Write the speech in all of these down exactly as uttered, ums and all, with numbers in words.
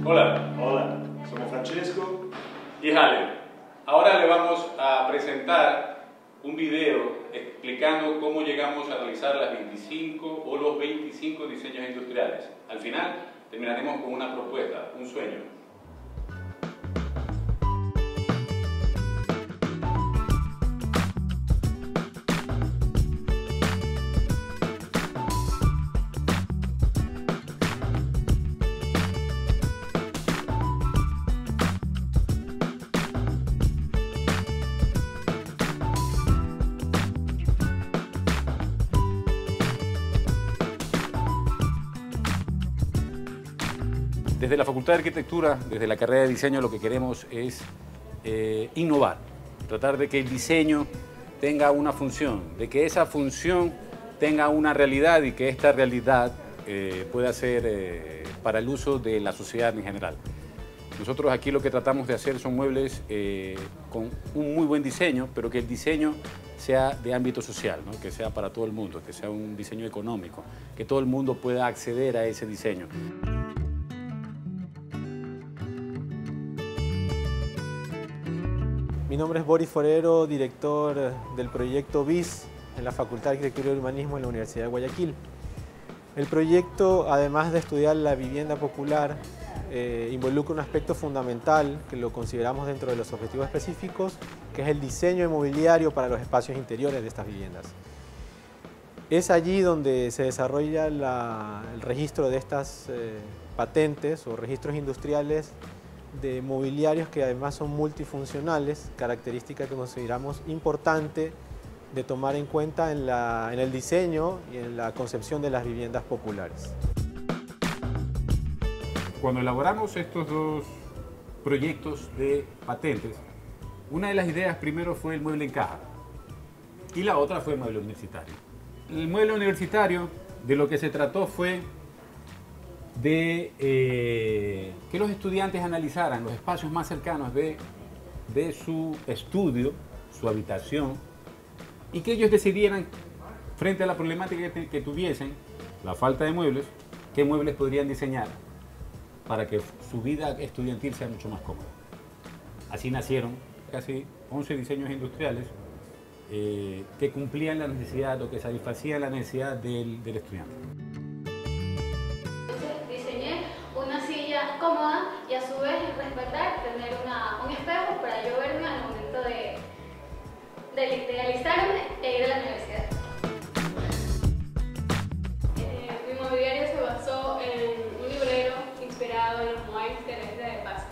Hola. Hola, somos Francesco Y Jale. Ahora le vamos a presentar un video explicando cómo llegamos a realizar las veinticinco o los veinticinco diseños industriales. Al final terminaremos con una propuesta, un sueño. Desde la Facultad de Arquitectura, desde la carrera de diseño, lo que queremos es eh, innovar, tratar de que el diseño tenga una función, de que esa función tenga una realidad y que esta realidad eh, pueda ser eh, para el uso de la sociedad en general. Nosotros aquí lo que tratamos de hacer son muebles eh, con un muy buen diseño, pero que el diseño sea de ámbito social, ¿no? Que sea para todo el mundo, que sea un diseño económico, que todo el mundo pueda acceder a ese diseño. Mi nombre es Boris Forero, director del proyecto B I S en la Facultad de Arquitectura y Urbanismo en la Universidad de Guayaquil. El proyecto, además de estudiar la vivienda popular, eh, involucra un aspecto fundamental que lo consideramos dentro de los objetivos específicos, que es el diseño inmobiliario para los espacios interiores de estas viviendas. Es allí donde se desarrolla la, el registro de estas eh, patentes o registros industriales de mobiliarios que además son multifuncionales, característica que consideramos importante de tomar en cuenta en, la, en el diseño y en la concepción de las viviendas populares. Cuando elaboramos estos dos proyectos de patentes, una de las ideas primero fue el mueble en caja y la otra fue el mueble universitario. El mueble universitario, de lo que se trató fue de eh, que los estudiantes analizaran los espacios más cercanos de, de su estudio, su habitación, y que ellos decidieran, frente a la problemática que, que tuviesen, la falta de muebles, qué muebles podrían diseñar para que su vida estudiantil sea mucho más cómoda. Así nacieron casi once diseños industriales eh, que cumplían la necesidad o que satisfacían la necesidad del, del estudiante. Una silla cómoda y a su vez respetar tener una, un espejo para yo verme al momento de, de, de alistarme e ir a la universidad. Eh, mi mobiliario se basó en un librero inspirado en los Moais de la isla de Pascua.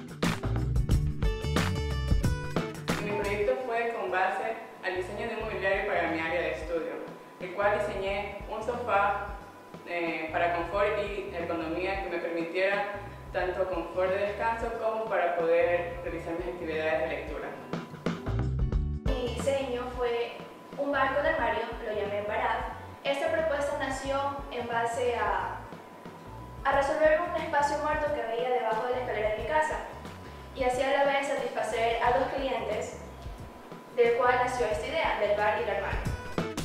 Mi proyecto fue con base al diseño de mobiliario para mi área de estudio, el cual diseñé un sofá Eh, para confort y ergonomía que me permitiera tanto confort de descanso como para poder realizar mis actividades de lectura. Mi diseño fue un barco de armario, lo llamé Barad. Esta propuesta nació en base a, a resolver un espacio muerto que veía debajo de la escalera de mi casa y así a la vez satisfacer a los clientes, del cual nació esta idea del bar y el armario.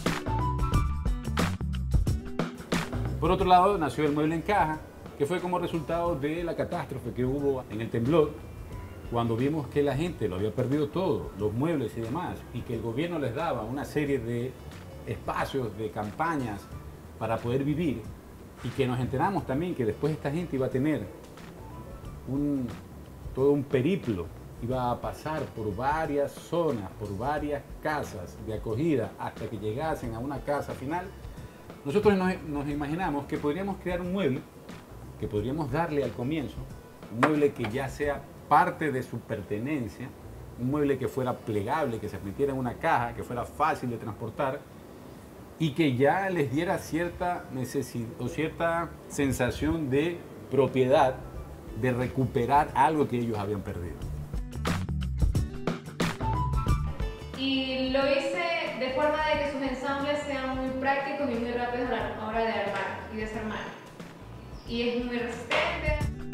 Por otro lado, nació el mueble en caja, que fue como resultado de la catástrofe que hubo en el temblor, cuando vimos que la gente lo había perdido todo, los muebles y demás, y que el gobierno les daba una serie de espacios, de campañas para poder vivir, y que nos enteramos también que después esta gente iba a tener un, todo un periplo, iba a pasar por varias zonas, por varias casas de acogida, hasta que llegasen a una casa final. Nosotros nos, nos imaginamos que podríamos crear un mueble, que podríamos darle al comienzo, un mueble que ya sea parte de su pertenencia, un mueble que fuera plegable, que se metiera en una caja, que fuera fácil de transportar y que ya les diera cierta necesidad o cierta sensación de propiedad, de recuperar algo que ellos habían perdido. Y lo hice de forma de que sus ensambles sean muy prácticos y muy rápidos a la hora de armar y desarmar. Y es muy resistente.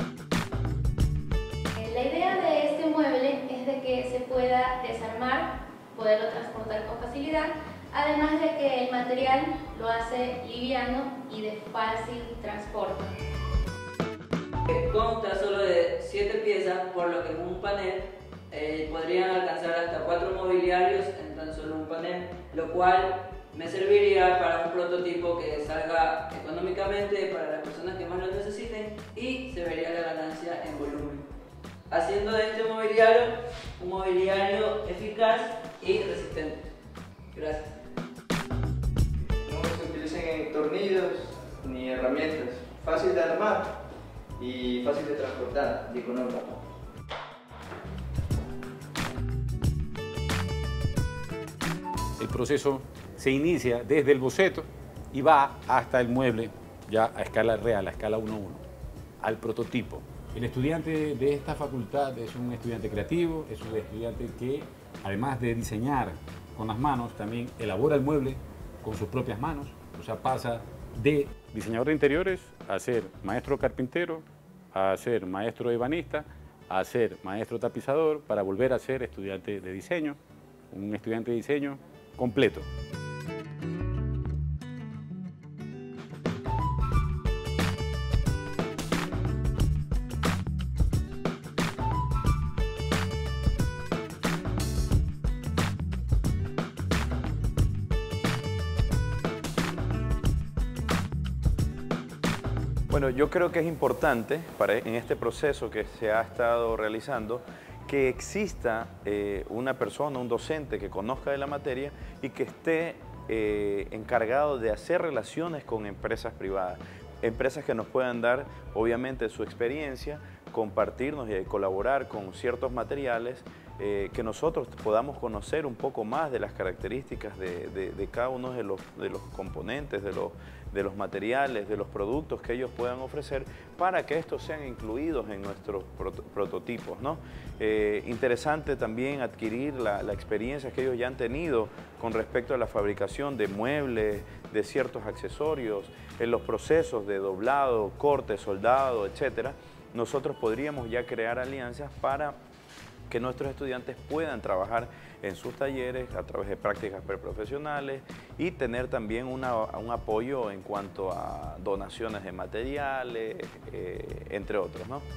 La idea de este mueble es de que se pueda desarmar, poderlo transportar con facilidad, además de que el material lo hace liviano y de fácil transporte. Consta solo de siete piezas, por lo que en un panel eh, podrían alcanzar hasta cuatro mobiliarios en tan solo un panel, lo cual me serviría para un prototipo que salga económicamente para las personas que más lo necesiten y se vería la ganancia en volumen, haciendo de este mobiliario un mobiliario eficaz y resistente. Gracias. No se utilicen tornillos ni herramientas, fácil de armar y fácil de transportar y económico. El proceso se inicia desde el boceto y va hasta el mueble ya a escala real, a escala uno a uno, al prototipo. El estudiante de esta facultad es un estudiante creativo, es un estudiante que además de diseñar con las manos, también elabora el mueble con sus propias manos, o sea, pasa de diseñador de interiores a ser maestro carpintero, a ser maestro ebanista, a ser maestro tapizador, para volver a ser estudiante de diseño, un estudiante de diseño completo. Bueno, yo creo que es importante para, en este proceso que se ha estado realizando que exista eh, una persona, un docente que conozca de la materia y que esté eh, encargado de hacer relaciones con empresas privadas. Empresas que nos puedan dar, obviamente, su experiencia, compartirnos y colaborar con ciertos materiales, eh, que nosotros podamos conocer un poco más de las características de, de, de cada uno de los, de los componentes, de los, de los materiales, de los productos que ellos puedan ofrecer para que estos sean incluidos en nuestros prot prototipos, ¿no? Eh, interesante también adquirir la, la experiencia que ellos ya han tenido con respecto a la fabricación de muebles, de ciertos accesorios, en los procesos de doblado, corte, soldado, etcétera. Nosotros podríamos ya crear alianzas para que nuestros estudiantes puedan trabajar en sus talleres a través de prácticas preprofesionales y tener también una, un apoyo en cuanto a donaciones de materiales, eh, entre otros, ¿no?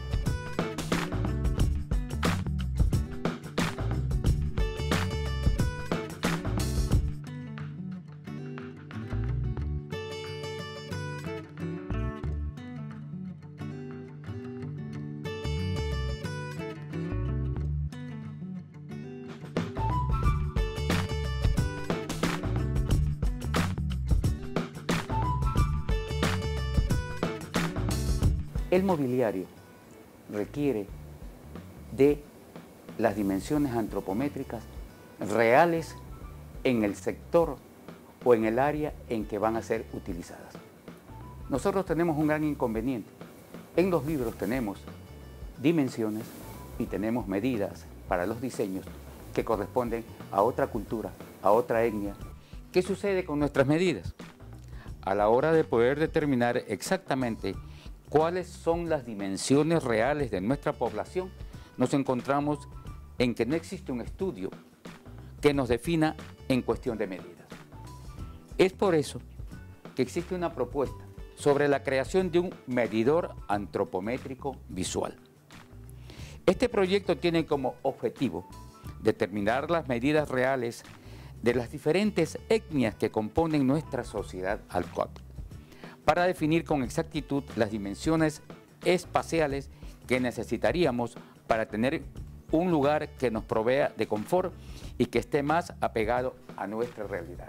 El mobiliario requiere de las dimensiones antropométricas reales en el sector o en el área en que van a ser utilizadas. Nosotros tenemos un gran inconveniente. En los libros tenemos dimensiones y tenemos medidas para los diseños que corresponden a otra cultura, a otra etnia. ¿Qué sucede con nuestras medidas? A la hora de poder determinar exactamente cuáles son las dimensiones reales de nuestra población, nos encontramos en que no existe un estudio que nos defina en cuestión de medidas. Es por eso que existe una propuesta sobre la creación de un medidor antropométrico visual. Este proyecto tiene como objetivo determinar las medidas reales de las diferentes etnias que componen nuestra sociedad actual, para definir con exactitud las dimensiones espaciales que necesitaríamos para tener un lugar que nos provea de confort y que esté más apegado a nuestra realidad.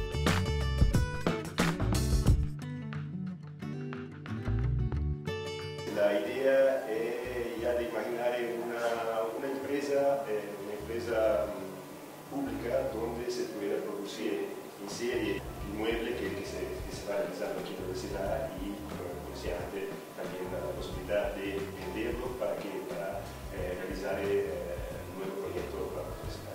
La idea es ya de imaginar una, una empresa, una empresa pública donde se pudiera producir en serie inmuebles que, que, se, que se va realizando aquí en la universidad y, como decía antes, también la posibilidad de venderlo para, que, para eh, realizar eh, un nuevo proyecto para la universidad.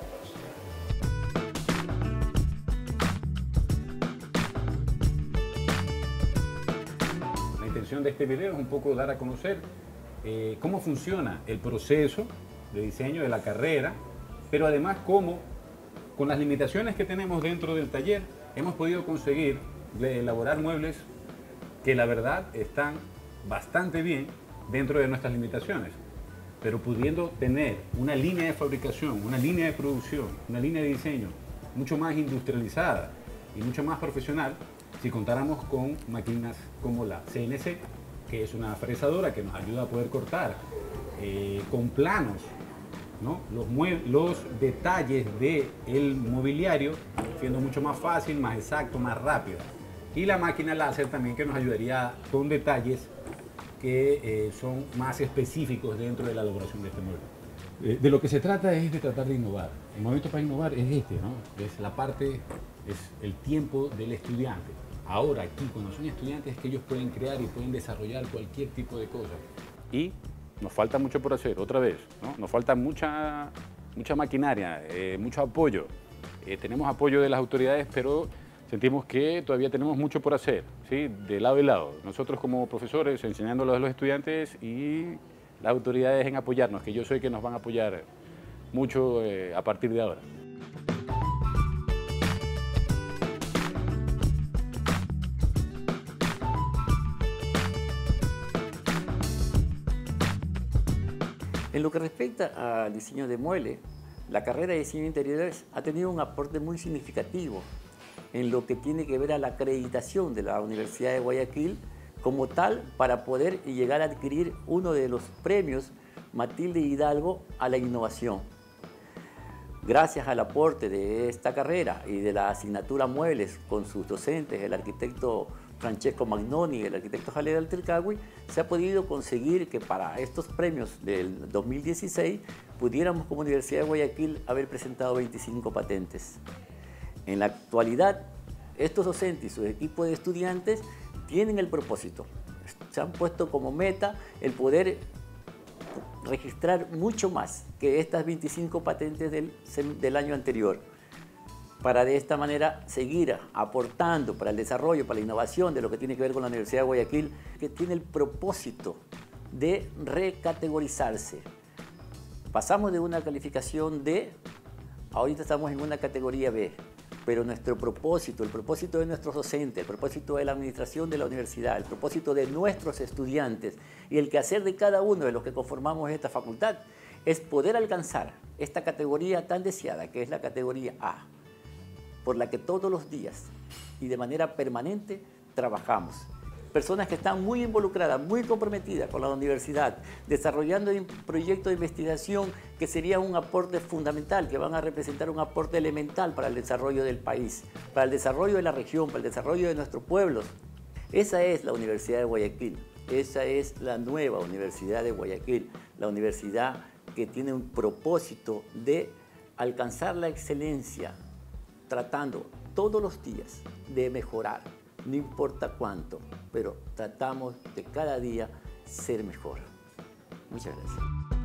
La intención de este video es un poco dar a conocer eh, cómo funciona el proceso de diseño de la carrera, pero además cómo, con las limitaciones que tenemos dentro del taller, hemos podido conseguir elaborar muebles que la verdad están bastante bien dentro de nuestras limitaciones, pero pudiendo tener una línea de fabricación, una línea de producción, una línea de diseño mucho más industrializada y mucho más profesional, si contáramos con máquinas como la C N C, que es una fresadora que nos ayuda a poder cortar eh, con planos, ¿no?, los, los detalles del mobiliario, siendo mucho más fácil, más exacto, más rápido. Y la máquina láser también, que nos ayudaría con detalles que eh, son más específicos dentro de la elaboración de este mueble. Eh, de lo que se trata es de tratar de innovar. El momento para innovar es este, ¿no? Es la parte, es el tiempo del estudiante. Ahora aquí, cuando son estudiantes, es que ellos pueden crear y pueden desarrollar cualquier tipo de cosa. Y nos falta mucho por hacer, otra vez, ¿no? Nos falta mucha, mucha maquinaria, eh, mucho apoyo. Eh, tenemos apoyo de las autoridades, pero sentimos que todavía tenemos mucho por hacer, ¿sí?, de lado y lado. Nosotros como profesores enseñándolo a los estudiantes y las autoridades en apoyarnos, que yo sé que nos van a apoyar mucho eh, a partir de ahora. En lo que respecta al diseño de muebles, la carrera de diseño de interiores ha tenido un aporte muy significativo en lo que tiene que ver a la acreditación de la Universidad de Guayaquil como tal, para poder llegar a adquirir uno de los premios Matilde Hidalgo a la innovación. Gracias al aporte de esta carrera y de la asignatura Muebles con sus docentes, el arquitecto Francesco Magnoni y el arquitecto Jaled Altercagui, se ha podido conseguir que para estos premios del dos mil dieciséis pudiéramos como Universidad de Guayaquil haber presentado veinticinco patentes. En la actualidad, estos docentes y sus equipos de estudiantes tienen el propósito, se han puesto como meta el poder registrar mucho más que estas veinticinco patentes del, del año anterior, para de esta manera seguir aportando para el desarrollo, para la innovación de lo que tiene que ver con la Universidad de Guayaquil, que tiene el propósito de recategorizarse. Pasamos de una calificación D, ahorita estamos en una categoría B, pero nuestro propósito, el propósito de nuestros docentes, el propósito de la administración de la universidad, el propósito de nuestros estudiantes y el quehacer de cada uno de los que conformamos esta facultad es poder alcanzar esta categoría tan deseada, que es la categoría A, por la que todos los días y de manera permanente trabajamos. Personas que están muy involucradas, muy comprometidas con la universidad, desarrollando un proyecto de investigación que sería un aporte fundamental, que van a representar un aporte elemental para el desarrollo del país, para el desarrollo de la región, para el desarrollo de nuestros pueblos. Esa es la Universidad de Guayaquil, esa es la nueva Universidad de Guayaquil, la universidad que tiene un propósito de alcanzar la excelencia, tratando todos los días de mejorar. No importa cuánto, pero tratamos de cada día ser mejor. Muchas gracias.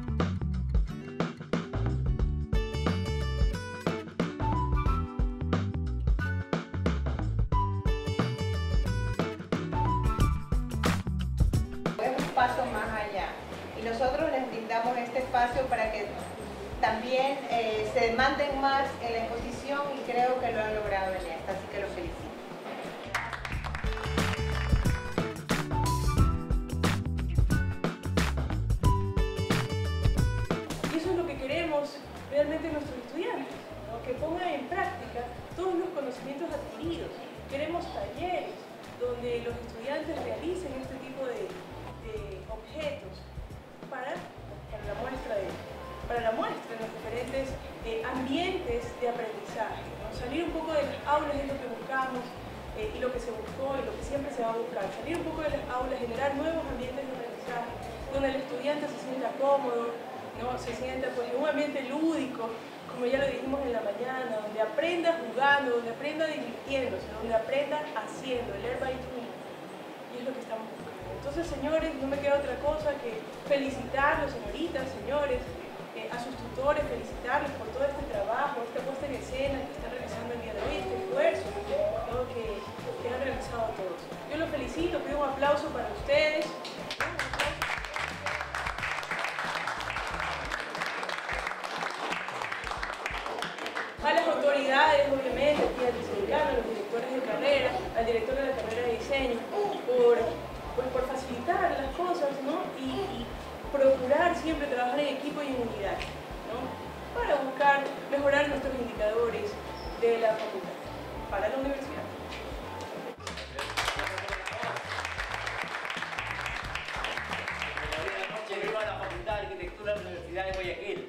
Es un paso más allá y nosotros les brindamos este espacio para que también eh, se demanden más en la exposición y creo que lo han logrado en esta, así que los felicito. Realmente nuestros estudiantes, ¿no?, que pongan en práctica todos los conocimientos adquiridos. Queremos talleres donde los estudiantes realicen este tipo de, de objetos para, para, la muestra de, para la muestra en los diferentes eh, ambientes de aprendizaje, ¿no? Salir un poco de las aulas es lo que buscamos eh, y lo que se buscó y lo que siempre se va a buscar. Salir un poco de las aulas, generar nuevos ambientes de aprendizaje donde el estudiante se sienta cómodo, ¿no?, se sienta pues, en un ambiente lúdico, como ya lo dijimos en la mañana, donde aprenda jugando, donde aprenda divirtiéndose, donde aprenda haciendo, el learn by doing. Y es lo que estamos buscando. Entonces, señores, no me queda otra cosa que felicitarlos, señoritas, señores, eh, a sus tutores, felicitarlos por todo este trabajo, esta puesta en escena que están realizando el día de hoy, este esfuerzo, ¿no?, que, que han realizado todos. Yo los felicito, pido un aplauso para ustedes. A las autoridades, obviamente, aquí al decano, a los directores de carrera, al director de la carrera de diseño, por pues por facilitar las cosas, ¿no? y, y procurar siempre trabajar en equipo y en unidad, ¿no? Para buscar mejorar nuestros indicadores de la facultad para la universidad. Viva la Facultad de Arquitectura de la Universidad de Guayaquil.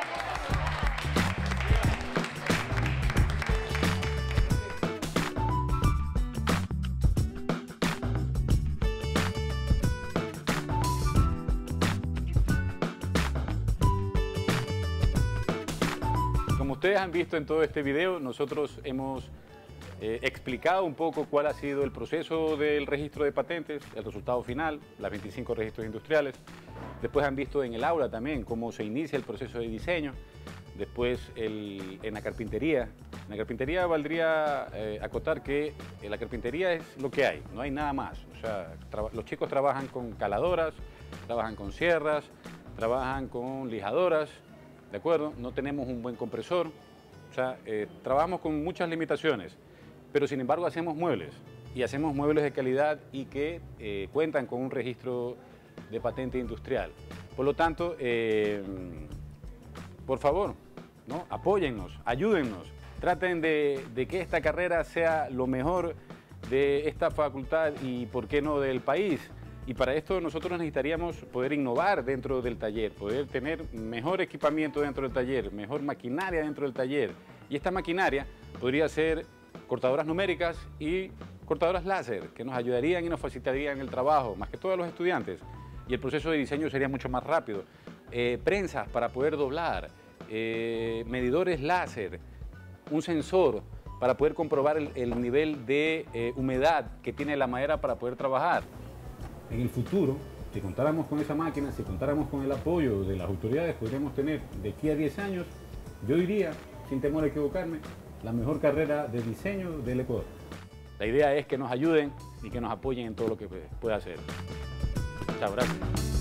Como ustedes han visto en todo este video, nosotros hemos eh, explicado un poco cuál ha sido el proceso del registro de patentes, el resultado final, las veinticinco registros industriales. Después han visto en el aula también cómo se inicia el proceso de diseño. Después el, en la carpintería. En la carpintería valdría eh, acotar que eh, la carpintería es lo que hay, no hay nada más. O sea, los chicos trabajan con caladoras, trabajan con sierras, trabajan con lijadoras, ¿de acuerdo? No tenemos un buen compresor, o sea, eh, trabajamos con muchas limitaciones, pero sin embargo hacemos muebles, y hacemos muebles de calidad y que eh, cuentan con un registro de patente industrial. Por lo tanto, eh, por favor, ¿no? Apóyennos, ayúdennos, traten de, de que esta carrera sea lo mejor de esta facultad y, ¿por qué no, del país? Y para esto nosotros necesitaríamos poder innovar dentro del taller, poder tener mejor equipamiento dentro del taller, mejor maquinaria dentro del taller. Y esta maquinaria podría ser cortadoras numéricas y cortadoras láser, que nos ayudarían y nos facilitarían el trabajo, más que todo a los estudiantes. Y el proceso de diseño sería mucho más rápido. Eh, prensas para poder doblar, eh, medidores láser, un sensor para poder comprobar el, el nivel de eh, humedad que tiene la madera para poder trabajar. En el futuro, si contáramos con esa máquina, si contáramos con el apoyo de las autoridades, podríamos tener de aquí a diez años, yo diría, sin temor a equivocarme, la mejor carrera de diseño del Ecuador. La idea es que nos ayuden y que nos apoyen en todo lo que pueda hacer. Chao, gracias.